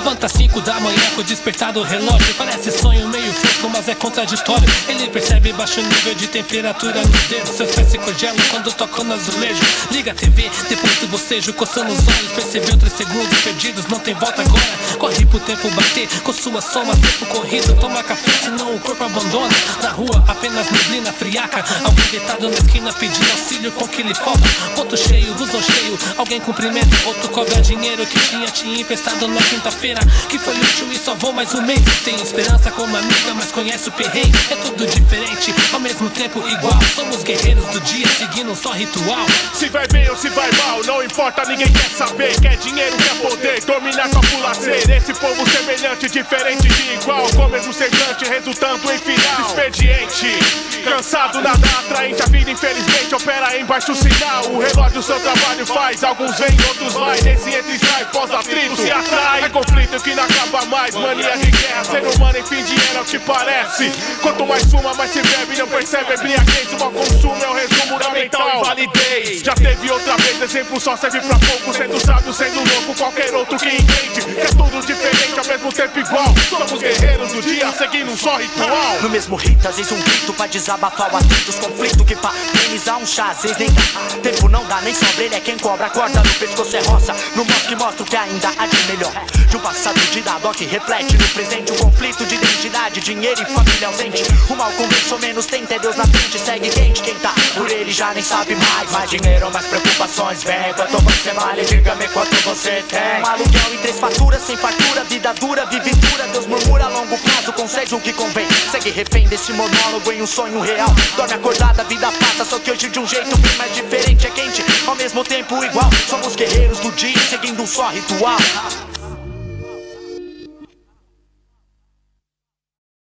Levanta 5 da manhã com o despertar do relógio. Parece sonho meio fresco, mas é contraditório. Ele percebe baixo nível de temperatura nos dedos. Seus pés se congelam quando tocam no azulejo. Liga a TV, depois do bocejo, coçando os olhos. Percebeu 3 segundos perdidos, não tem volta agora. Corre pro tempo bater, com sua soma, tempo corrido. Toma café, senão o corpo abandona. Na rua, apenas neblina friaca. Alguém deitado na esquina pedindo auxílio com que lhe falta. Ponto cheio, busão cheio. Alguém cumprimenta, outro cobra dinheiro que tinha te emprestado na quinta-feira. Que foi útil e salvou mais um mês. Tem esperança como amiga, mas conhece o perrengue. É tudo diferente, ao mesmo tempo igual. Somos guerreiros do dia, seguindo um só ritual. Se vai bem ou se vai mal, não importa, ninguém quer saber. Quer dinheiro, quer poder, dominar com a pulaceira. Esse povo semelhante, diferente de igual. Com o mesmo semblante, resultando em final expediente. Cansado, nada atraente, a vida infelizmente opera em baixo sinal. O relógio seu trabalho faz, alguns vêm, outros vai. Nesse entra e sai, pós-atrito se atrai. É conflito que não acaba mais, mania de guerra. Ser humano em fim de era, te parece. Quanto mais fuma, mais se bebe, não percebe embriaguez. O mau consumo é o resumo da mental invalidez. Já teve outra vez, exemplo só serve pra pouco. Sendo sábio, sendo louco, qualquer outro que entende que é tudo diferente, ao mesmo tempo igual. Somos guerreiros do dia, seguindo um só ritual. No mesmo rito, às vezes um grito pra desabafar o atrito. Os conflitos que pra amenizar um chá, às vezes nem dá. Tempo não dá, nem sobra, ele é quem cobra. A corda no pescoço é roça, no mostra que mostra o que ainda há de melhor. De um passado de dado que reflete no presente. Um conflito de identidade, dinheiro e família ausente. O mal conversou menos, tenta é Deus na frente. Segue quente, quem tá por ele já nem sabe mais. Mais dinheiro, mais preocupações, vem. Quanto você vale, diga-me quanto você tem. Um aluguel e 3 faturas, sem fartura. Vida dura, vive dura, Deus murmura a longo prazo. Consegue o que convém, segue refém desse monólogo em um sonho real. Dorme acordada, a vida passa, só que hoje de um jeito bem mais diferente. É quente, ao mesmo tempo igual. Somos guerreiros do dia, seguindo um só ritual.